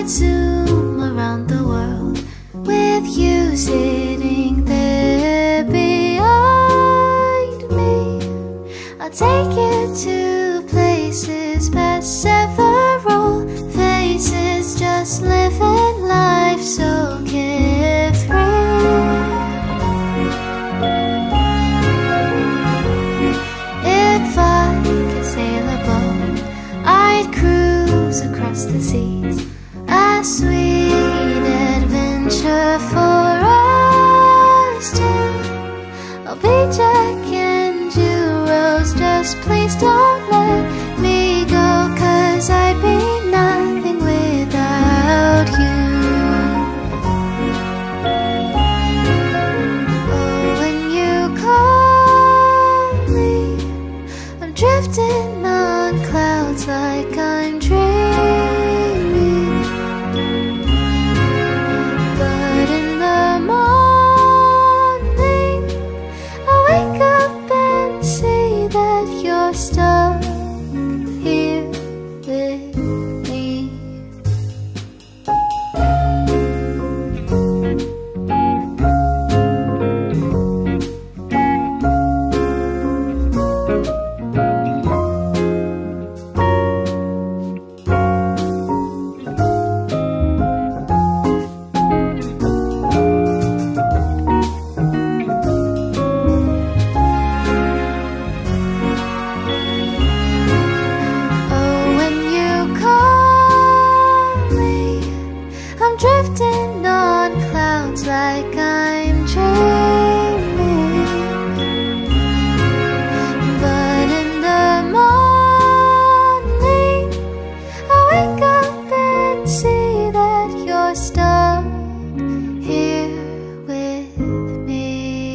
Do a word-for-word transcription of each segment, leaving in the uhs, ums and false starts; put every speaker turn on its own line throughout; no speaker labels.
I'd zoom around the world with you sitting there behind me. I'll take you to places past several faces, just living life so carefree. If I could sail a boat, I'd cruise across the seas, a sweet adventure for us two. I'll be Jack and you Rose, just please don't let me go, 'cause I'd be nothing without you. Oh, when you call me, I'm drifting on clouds like I'm dreaming. But in the morning, I wake up and see that you're stuck here with me. Oh, when you call me, I'm drifting on clouds like I'm dreaming. But in the morning, I wake up and see that you're stuck here with me.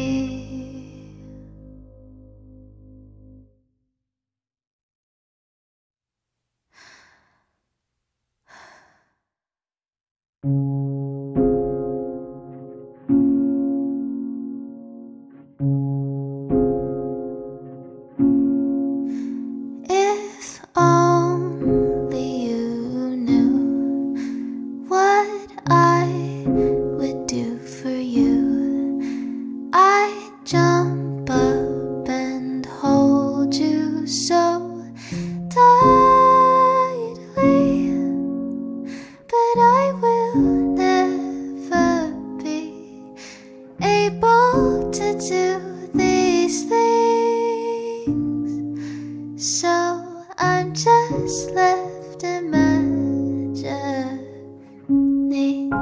If only you knew what I would do for you, I'd jump up and hold you so tightly. But I will never be able to do these things, so I'm just left imagining.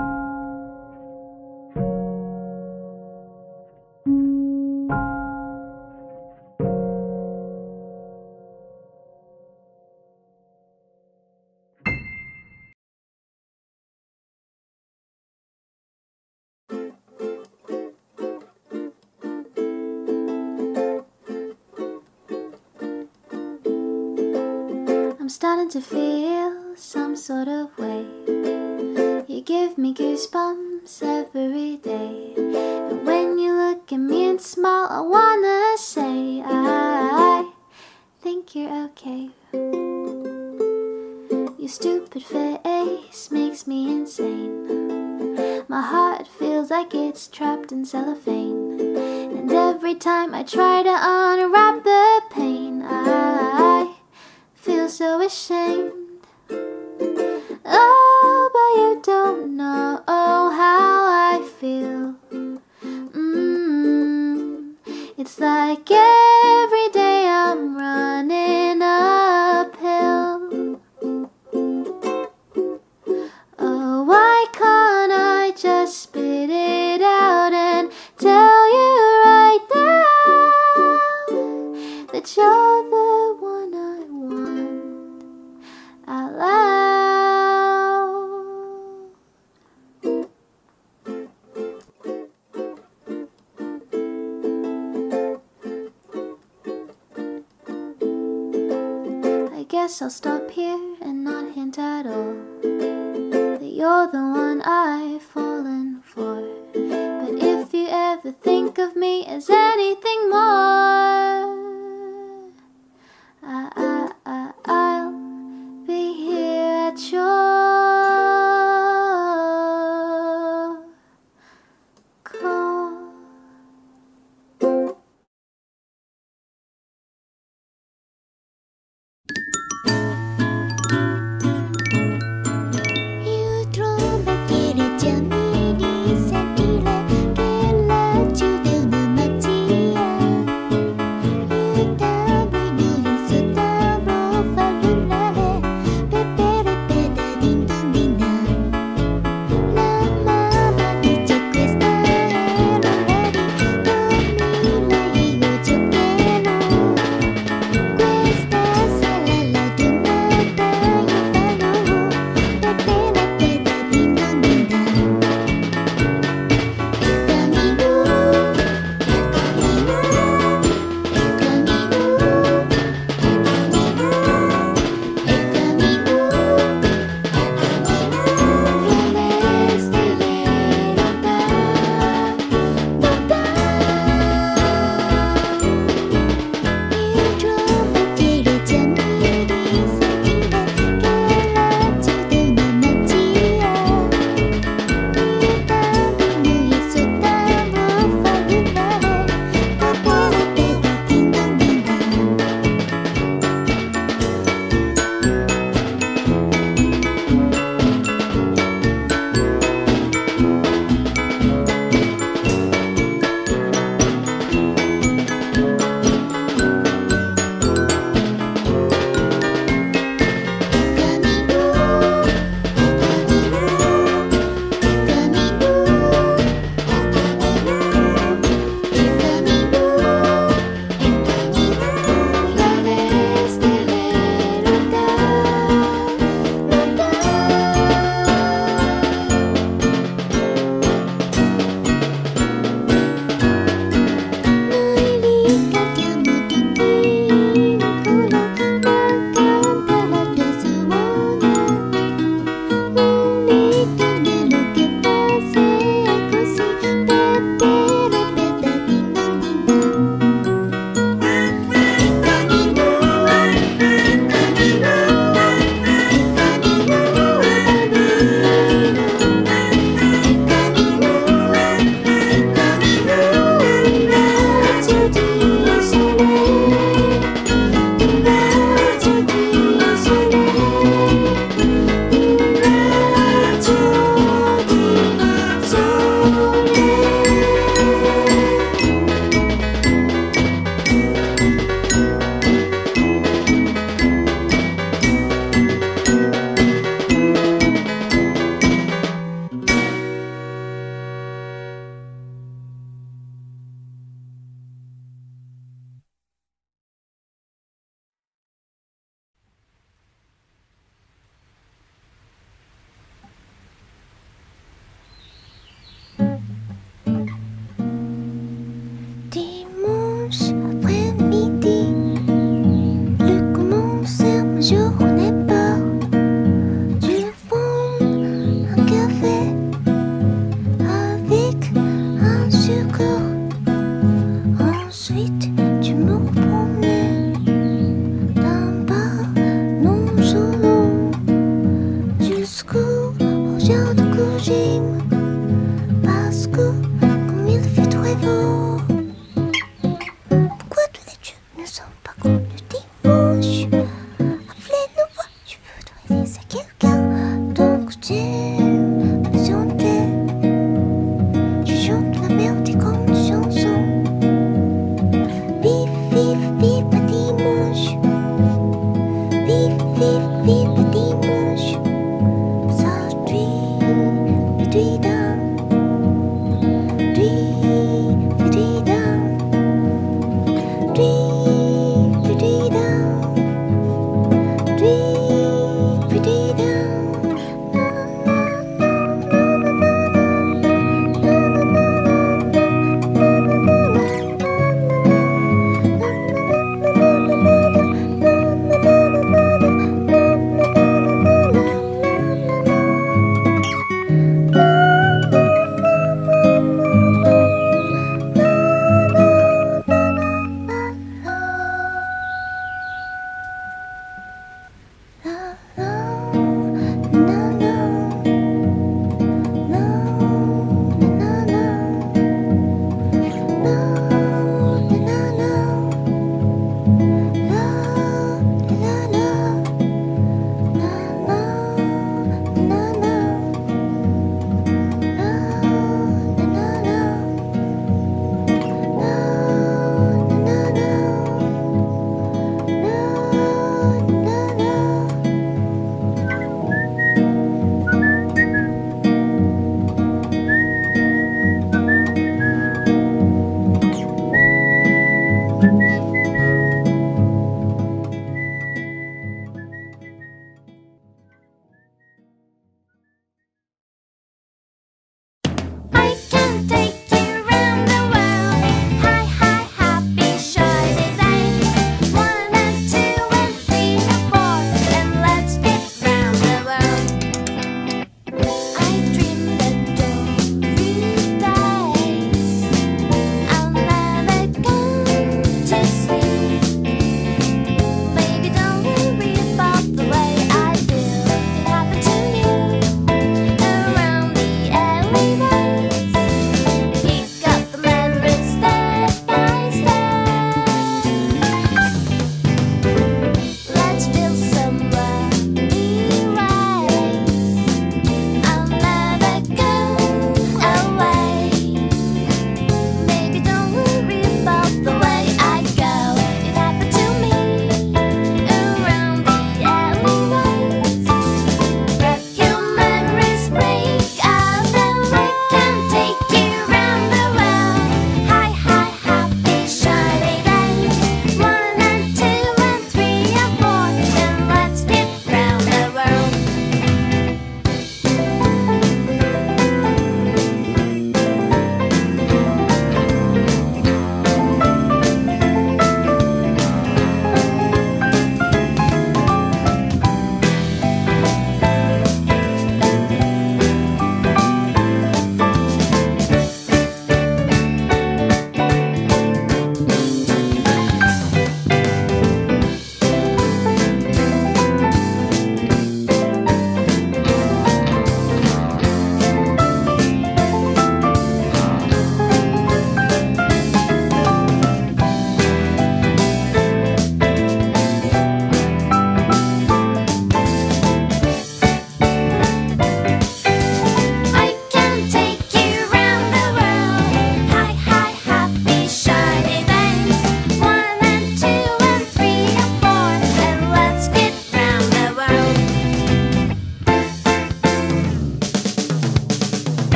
I'm starting to feel some sort of way. You give me goosebumps every day. And when you look at me and smile, I wanna say I think you're okay. Your stupid face makes me insane. My heart feels like it's trapped in cellophane, and every time I try to unwrap the pain, I feel so ashamed. Oh, but you don't know how I feel. Mm, it's like every day I'm running uphill. Oh, why can't I just spit it out and tell you right now that you're the one I want out loud? I guess I'll stop here and not hint at all that you're the one I've fallen for. But if you ever think of me as anything more, I, I, I, I'll be here at your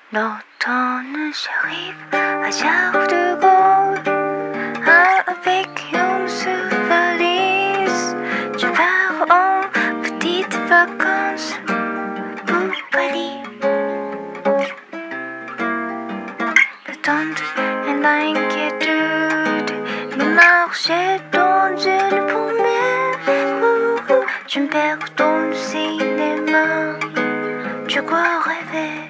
L'automne j'arrive à Charles de Gaulle avec une seule valise. Je pars en petites vacances pour Paris. L'attente et l'inquiétude me marchaient dans une promesse. Je me perds dans le cinéma, je crois rêver.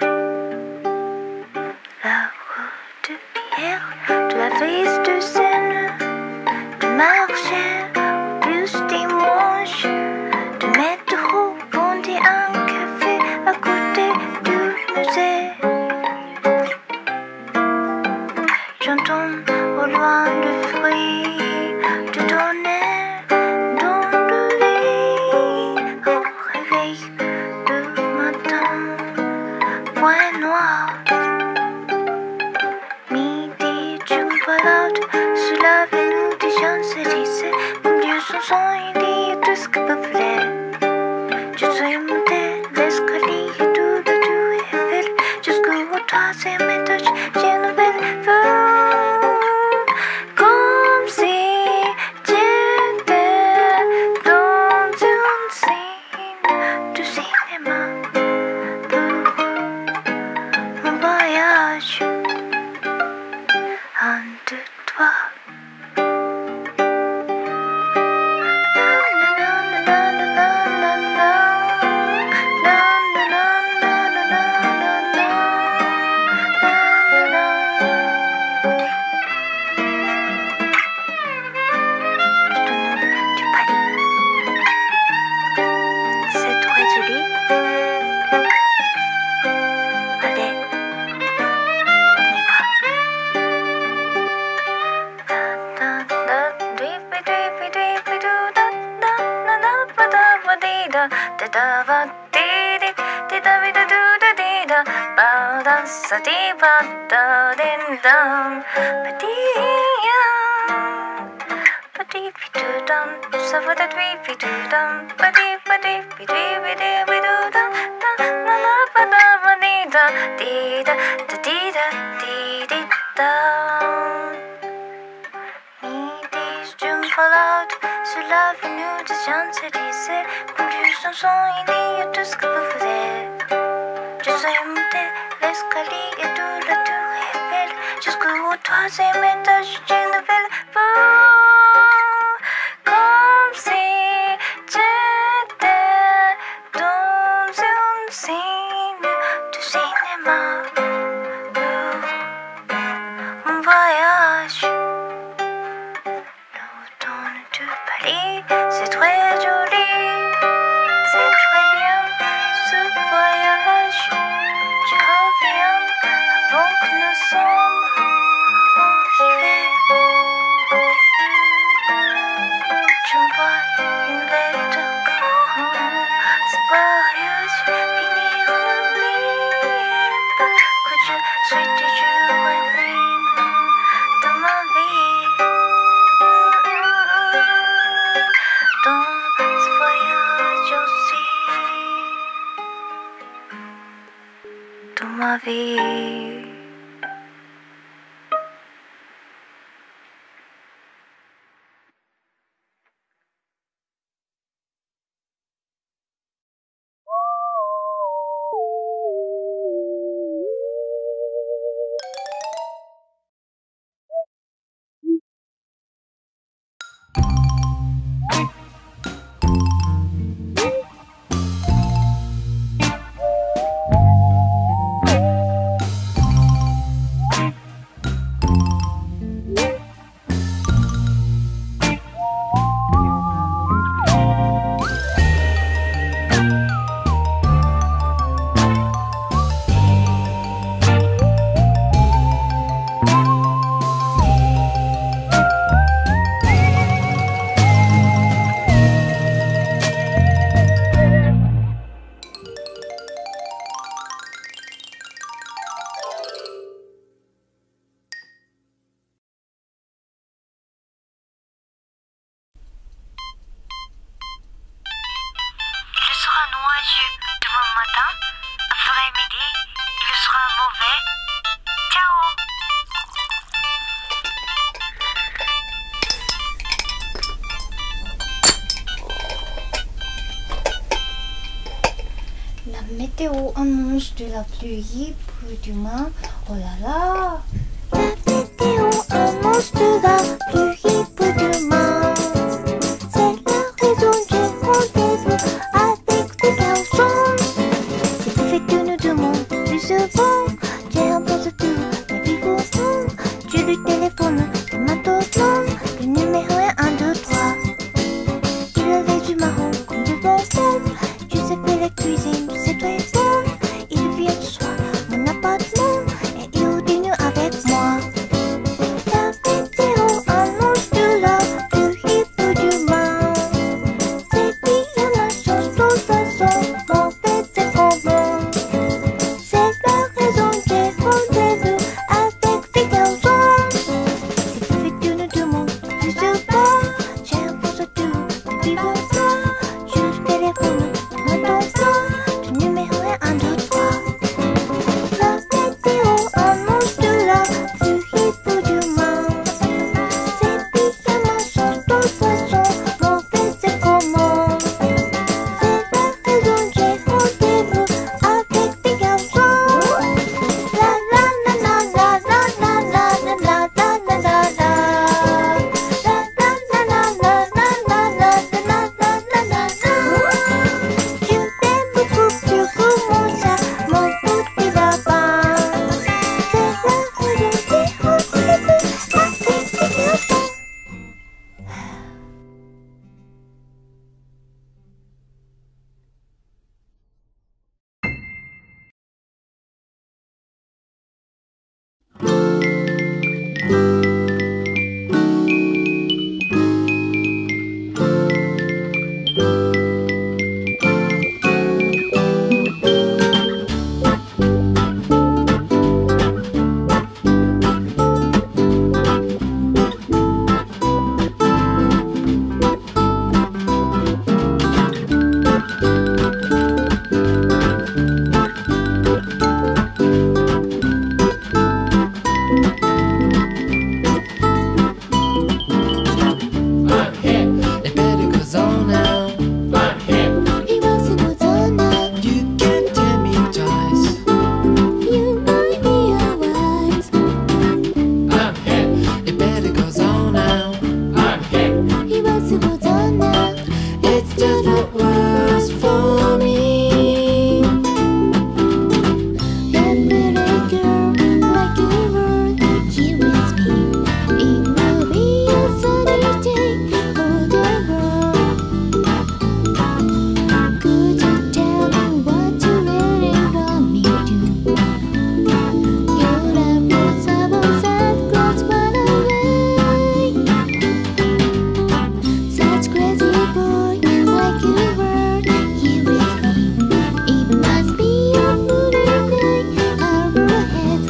La roue de pierre de la vis de Seine, de marcher bus dimanche, de métro, bondi un café à côté du musée. J'entends au loin le fruit de tonnerre dans le lit. Au réveil de matin, point noir. Midi, tu me balades sur l'avenue des Champs-Élysées. Mon Dieu, son sang, il dit tout ce que vous voulez. Je suis monté l'escalier de la Tour Eiffel jusqu'au troisième étage. J'ai une nouvelle vue, comme si j'étais dans une scène de cinéma pour mon voyage. Un, deux, trois. C'est très joli. Allez, on y va. Midi, je me balade sur l'avenue des Champs-Élysées. Conduis son son, il dit tout ce que vous voulez. Je suis monté l'escalier de la Tour Eiffel jusqu'au troisième étage d'une nouvelle vue, comme si j'étais dans une scène de cinéma pour mon voyage. L'automne de Paris, c'est très joli, c'est très bien ce voyage. Je reviens avant que nous sommes en hiver.
météo annonce de la pluie pour demain. Oh là là.
La météo annonce de la pluie pour demain. C'est la raison j'ai rendez-vous avec des garçons. Si vous faites que nous demandons plus souvent, j'ai un peu de tout, mais vivons ensemble. Tu lui téléphones de maintenant, le numéro est un, deux, trois. Il a les yeux marrons comme de bonbons. Tu sais faire la cuisine, c'est très bon. Il vient ce soir mon appartement et il dîne avec moi. La météo annonce de la pluie pour demain. C'est bien la chose, toute façon, mauvais c'est comment. C'est la raison j'ai rendez-vous avec des garçons. Si vous faites que nous demandons plus souvent, j'ai un peu de tout, mais vivons ensemble. Juste téléphone, maintenant, le numéro est un, deux, trois. La météo annonce de la pluie pour demain. C'est bien ma chose, toute façon, mauvais c'est comment. C'est la raison j'ai rendez-vous avec des garçons. La la la la la la la la la la la la la. La la la la la la la la la la la la. Tu t'aimes beaucoup plus que moi, ça, mon petit lapin. C'est la raison j'ai rendez-vous avec des garçons.
It better goes on now.
He wants to go down now.
You can't tell me twice.
You might be alright.
It better goes on now.
He wants to go down now.
It's just not worse for me.
Every girl like you were here with me. It will be a sunny day for the world. Could you tell me what you really want me to? Your love was a bones that close one away. Such crazy boy like you were here with me. It must be a movie night our ahead.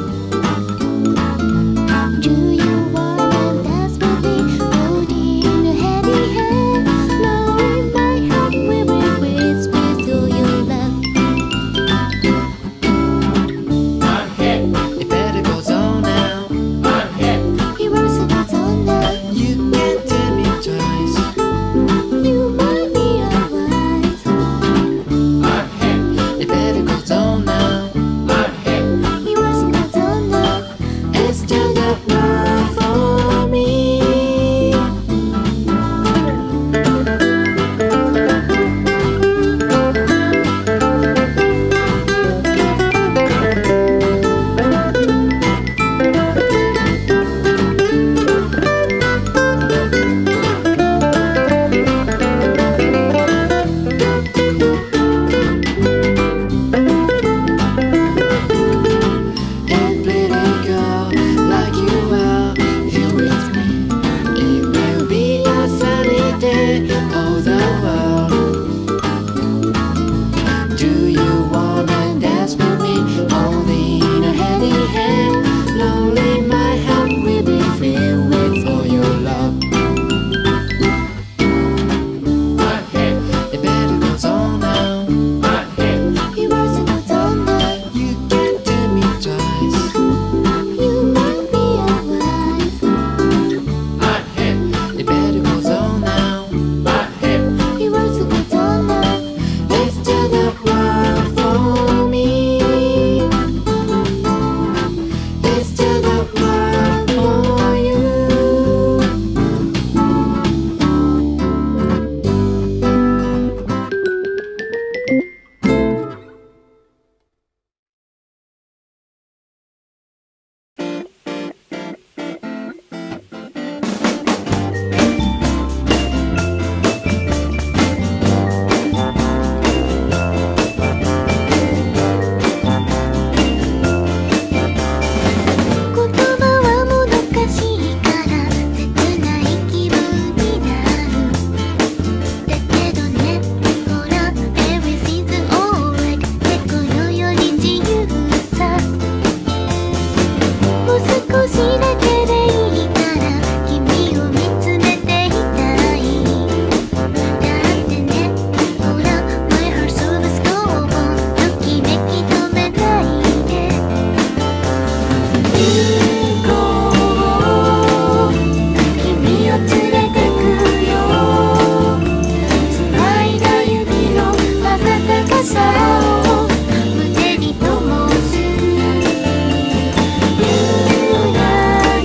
Do you wanna dance with me? Holding a hand in hand, knowing my heart will be whisper to your love.
It better goes on now.
He wants to go down now.
You can't tell me twice.
You might be alright.
It better goes on now.
He wants to go down now.
It's just not worse for me. A pretty girl like you are.
だけでいいから君を見つめていたい。だってね、ほら My heart always go on ときめき止めないで。行こう、君を連れてくよ。繋いだ指の温かさを胸に灯す。夕焼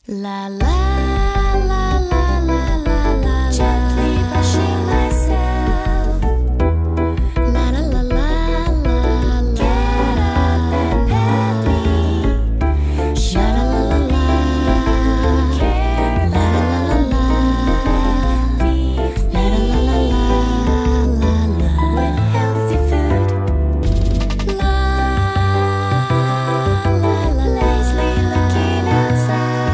La la la la la la la. Gently brushing myself. La la la la la la. Get up and pet me. Sha la la la la. Care la la la la. Feed me. La la la la la. With healthy food. La la la. Lazily looking outside.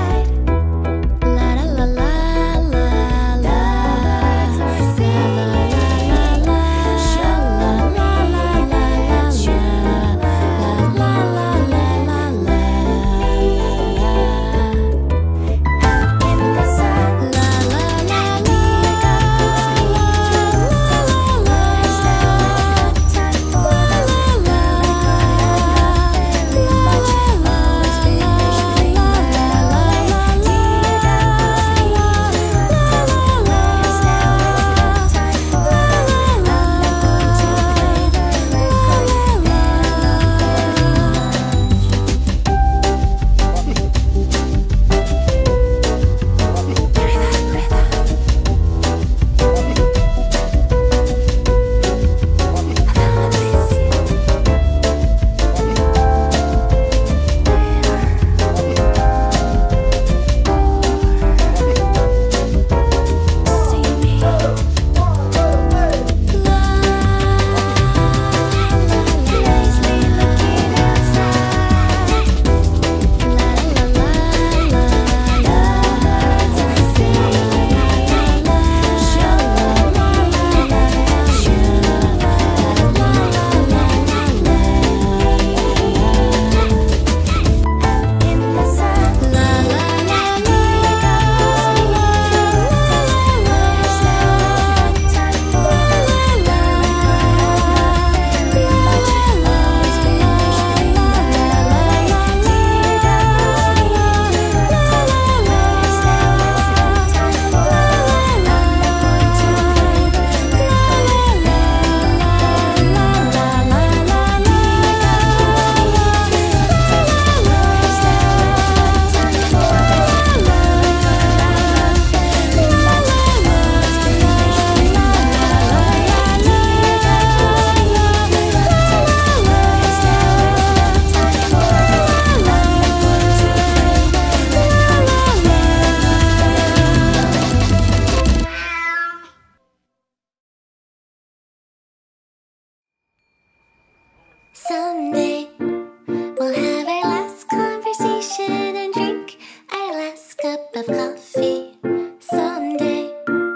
Someday we'll have our last conversation and drink our last cup of coffee. Someday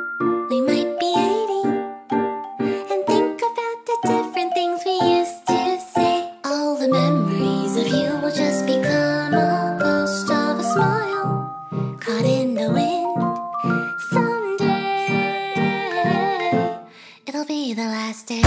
we might be eighty and think about the different things we used to say. All the memories of you will just become a ghost of a smile caught in the wind. Someday it'll be the last day.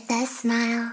with a smile.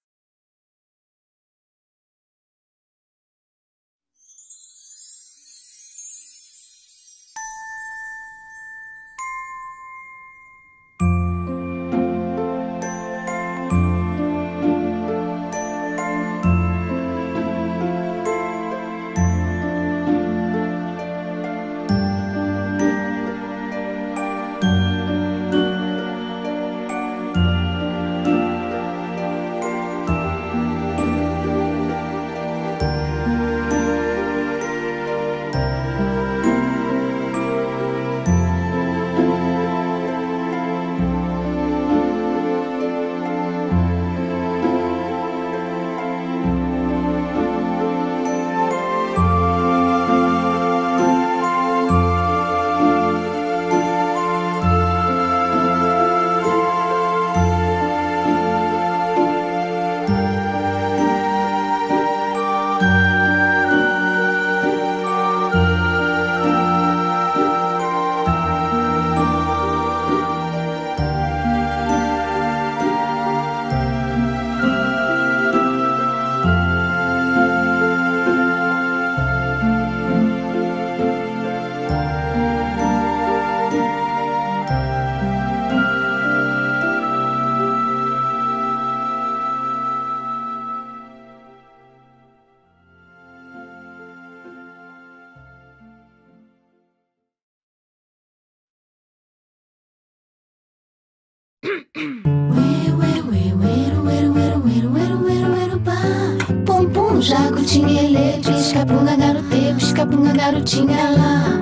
Pum pum, jacutinha, ele, pisca-punga, garote, pisca-punga, garotinha lá.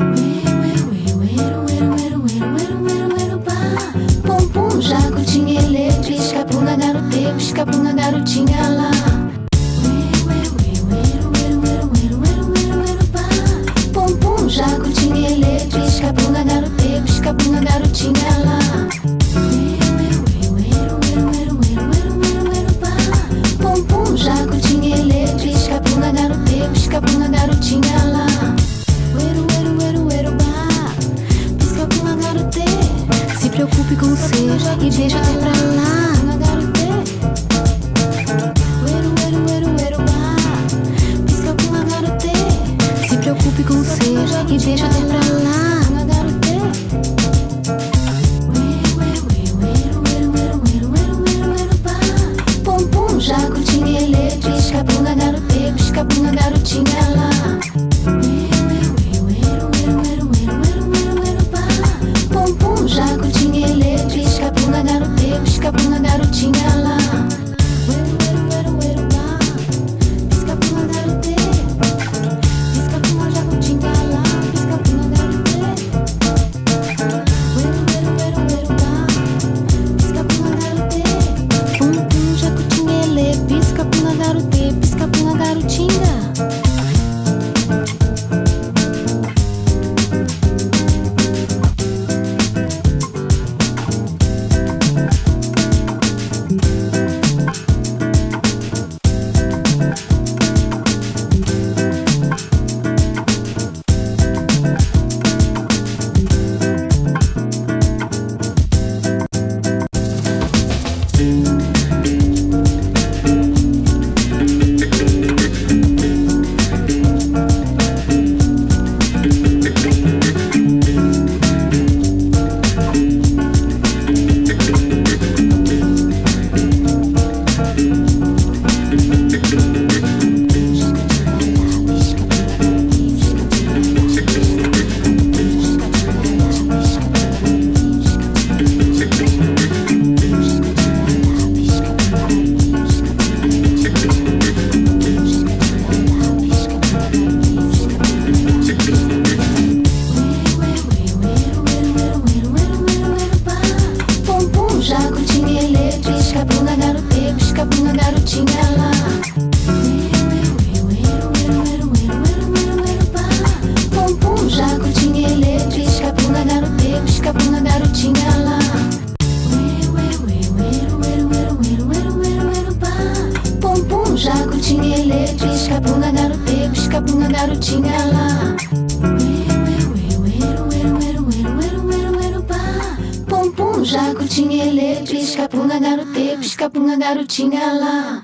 Pum pum, jacutinha, ele, pisca-punga, garote, pisca-punga, garotinha lá. Pum pum, jacutinha, ele, pisca-punga, garote, pisca-punga, garotinha lá. Pum pum, jacutinha, ele, pisca-punga, garote, pisca-punga, garotinha lá. Pisca-punga, garote, se preocupe com o ser e deixa até pra lá. Pisca-punga, garote, se preocupe com o ser e deixa até pra lá. Pum pum, jacutinha, ele, pisca-punga, garote, pisca-punga, garotinha lá. Pum pum, jacutinha, ele, pisca-punga, garote, pisca-punga, garotinha lá. Pisca-punga, garote, pisca-punga, jacutinha lá, pisca-punga, garote. Pisca-punga, garote, pum pum, jacutinha, ele, pisca-punga, garote, pisca-punga, garotinha.
jaco tinha ele, pisca-punga garote, pisca-punga garotinha lá.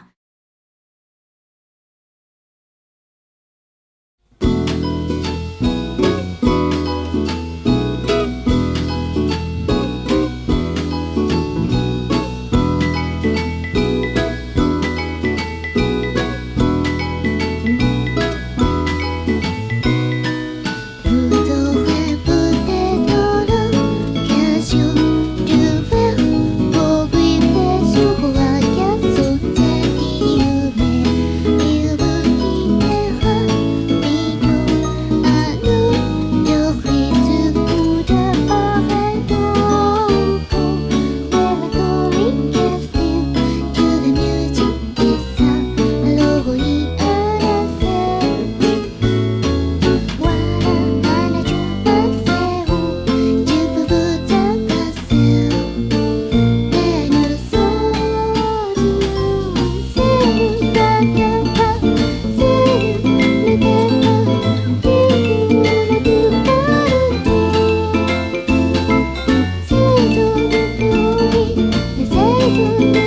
You